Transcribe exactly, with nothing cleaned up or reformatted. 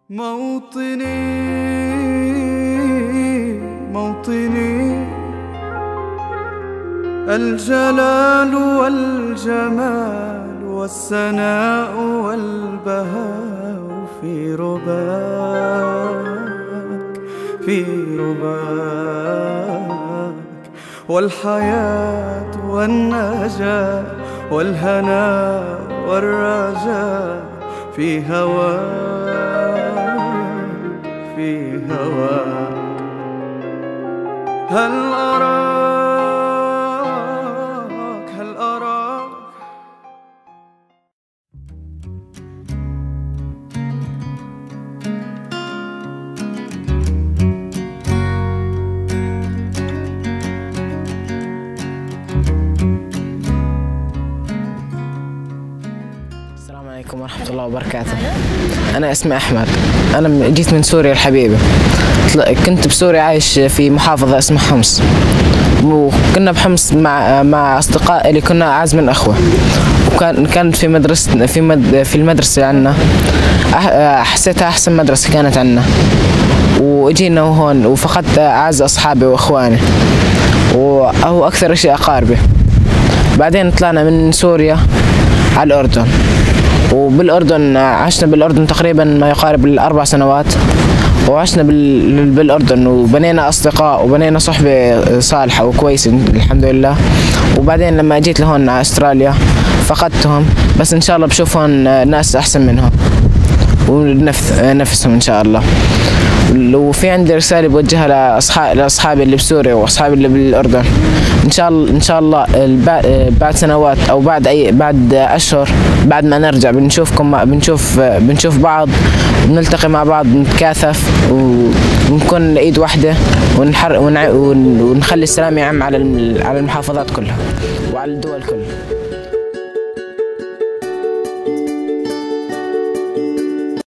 موطني موطني الجلال والجمال والسناء والبهاء في رباك في رباك، والحياة والنجاة والهناء والرجاء في هواك في هواك. هل أراك هل أراك السلام عليكم ورحمة الله وبركاته. أنا اسمي أحمد، أنا جيت من سوريا الحبيبة. كنت بسوريا عايش في محافظة اسمها حمص، وكنا بحمص مع مع أصدقائي اللي كنا أعز من أخوة، وكان كانت في مدرسة في مد في المدرسة عنا حسيتها أحسن مدرسة كانت عنا، وإجينا هون وفقدت أعز أصحابي وإخواني وهو أكثر شيء أقاربي. بعدين طلعنا من سوريا على الأردن، وبالأردن عشنا بالأردن تقريبا ما يقارب الأربع سنوات، وعشنا بالأردن وبنينا أصدقاء وبنينا صحبة صالحة وكويسة الحمد لله. وبعدين لما جيت لهون على أستراليا فقدتهم، بس إن شاء الله بشوفهم ناس أحسن منهم ونفسهم إن شاء الله. وفي عندي رسالة بوجهها لأصحاب لأصحابي اللي بسوريا وأصحابي اللي بالأردن، إن شاء الله إن شاء الله بعد سنوات أو بعد أي بعد أشهر بعد ما نرجع بنشوفكم بنشوف بنشوف بعض، بنلتقي مع بعض، نتكاثف ونكون إيد واحدة ونحر ونخلي السلام يعم على على المحافظات كلها وعلى الدول كلها.